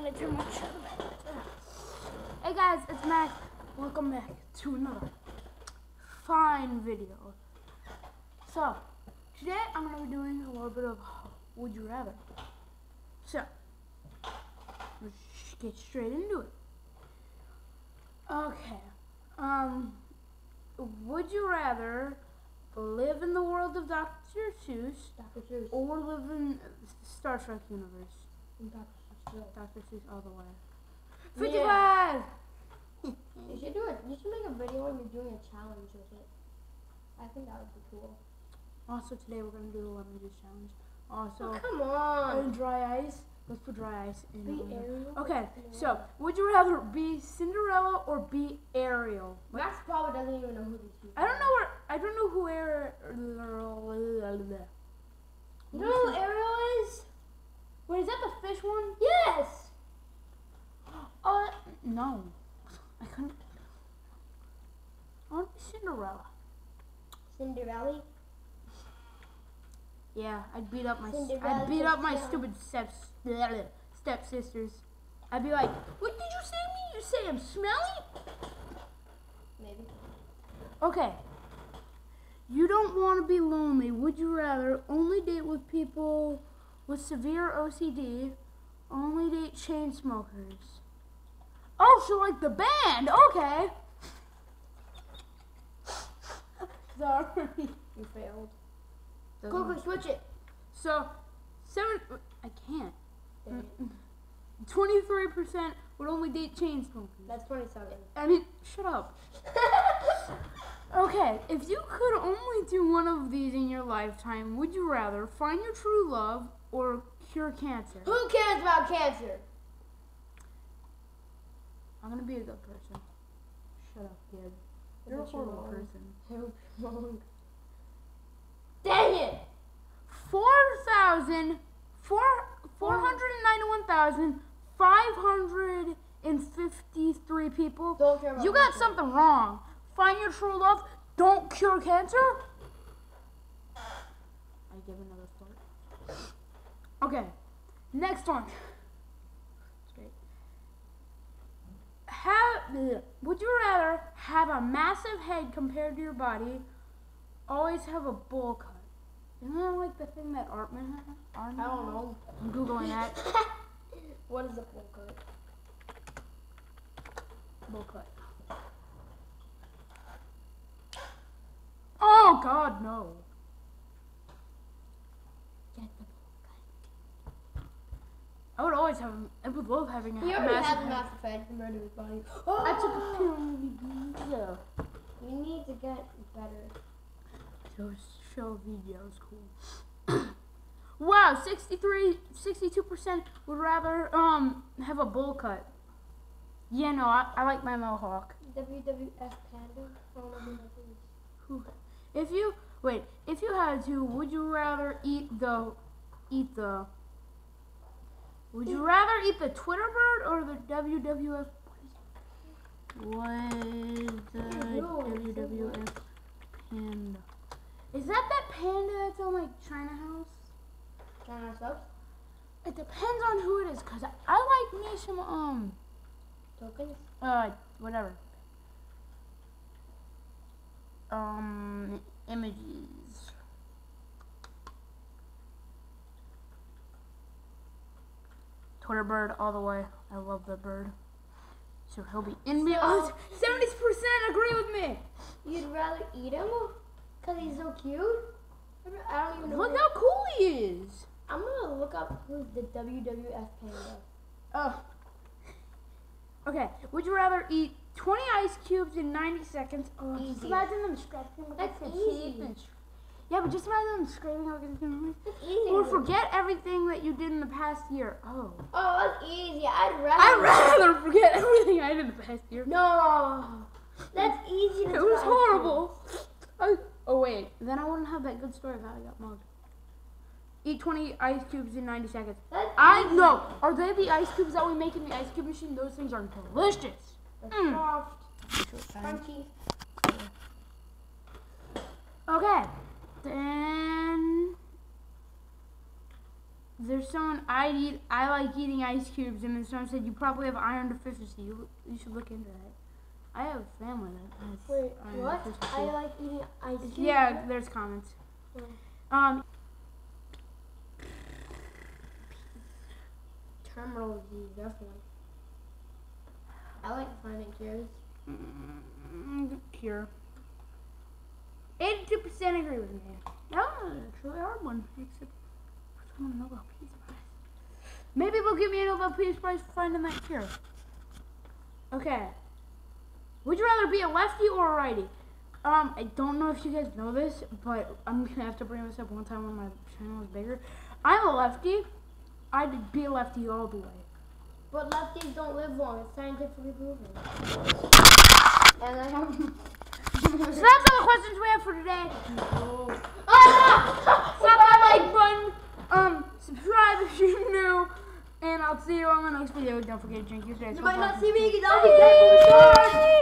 gonna turn my chair back. Hey guys, it's Mac. Welcome back to another fine video. So, today I'm gonna be doing a little bit of Would You Rather. So, let's get straight into it. Okay. Would you rather live in the world of Dr. Seuss, or live in Star Trek universe? Dr. Seuss all the way. 55! You should do it. You should make a video when you're doing a challenge with it. I think that would be cool. Also, today we're gonna do the lemon juice challenge. Also, oh, come on. And dry ice. Let's put dry ice in. Be Ariel. Okay, so would you rather be Cinderella or be Ariel? Max probably doesn't even know who these people are. I don't know who Ariel. You know who Ariel is? Wait, is that the fish one? Yes. No. I couldn't. I want to be Cinderella. Cinderella? Yeah, I'd beat up my Cinderella, stepsisters. I'd be like, "What did you say to me? You say I'm smelly?" Maybe. Okay. You don't want to be lonely. Would you rather only date with people with severe OCD, only date chain smokers? Oh, so like the band. Okay. Sorry. You failed. Quickly switch it. So, I can't. 23% would only date chain smokers. That's 27. I mean, shut up. Okay, if you could only do one of these in your lifetime, would you rather find your true love or cure cancer? Who cares about cancer? I'm gonna be a good person. Shut up, kid. You're a horrible person. Wrong. Dang it! 491,553 people. Don't care about You got cancer. something wrong. Find your true love. Don't cure cancer. I give another thought. Okay, next one. Would you rather have a massive head compared to your body, always have a bowl cut? Isn't that like the thing that Artman has? I don't know. I'm Googling that. What is a bowl cut? Bowl cut. Oh God, no. Get the bowl cut. I would always have. I would love having a He already has a massive head. massive head compared to his body. I took a pill and pizza. You need to get better. Show videos cool. Wow, 62% would rather have a bowl cut. Yeah, no, I like my mohawk. WWF Panda. I don't know who that is. If you had to, would you rather would you rather eat the Twitter bird or the WWF? What is the WWF panda? Is that panda that's on like China House? China subs? It depends on who it is, cause I like me some Tokens? whatever. Images. Twitter bird all the way. I love the bird. So he'll be in me. 70% agree with me. You'd rather eat him? Because he's so cute? I don't even know. Look how cool he is. I'm going to look up who's the WWF Panda. Oh. Okay. Would you rather eat 20 ice cubes in 90 seconds? Oh, just Easy. imagine them scratching with That's their easy. teeth and yeah, but just imagine them screaming like it's gonna That's easy. or forget everything that you did in the past year. Oh. Oh, that's easy. I'd rather forget everything I did in the past year. No. That's easy. It was horrible. Oh wait, then I wouldn't have that good story of how I got mugged. Eat 20 ice cubes in 90 seconds. That's easy. No. Are they the ice cubes that we make in the ice cube machine? Those things are delicious. They're soft. Crunchy. Okay. Then there's someone I like eating ice cubes, and then someone said you probably have iron deficiency. You should look into that. I have a family that has Wait, iron what? deficiency. I like eating ice cream. Yeah, there's comments. Oh. Terminal disease, definitely. I like finding cures. Cure. 82% agree with me. That was a truly hard one, except for someone a Nobel Peace Prize. Maybe they'll give me a Nobel Peace Prize for finding that cure. Okay. Would you rather be a lefty or a righty? I don't know if you guys know this, but I'm gonna have to bring this up one time when my channel is bigger. I'm a lefty. I'd be a lefty all the way. But lefties don't live long. It's scientifically proven. And I have. So that's all the questions we have for today. Slap that like button. Subscribe if you're new. And I'll see you on the next video. Don't forget to drink your shit. You might not see me because I'll be dead.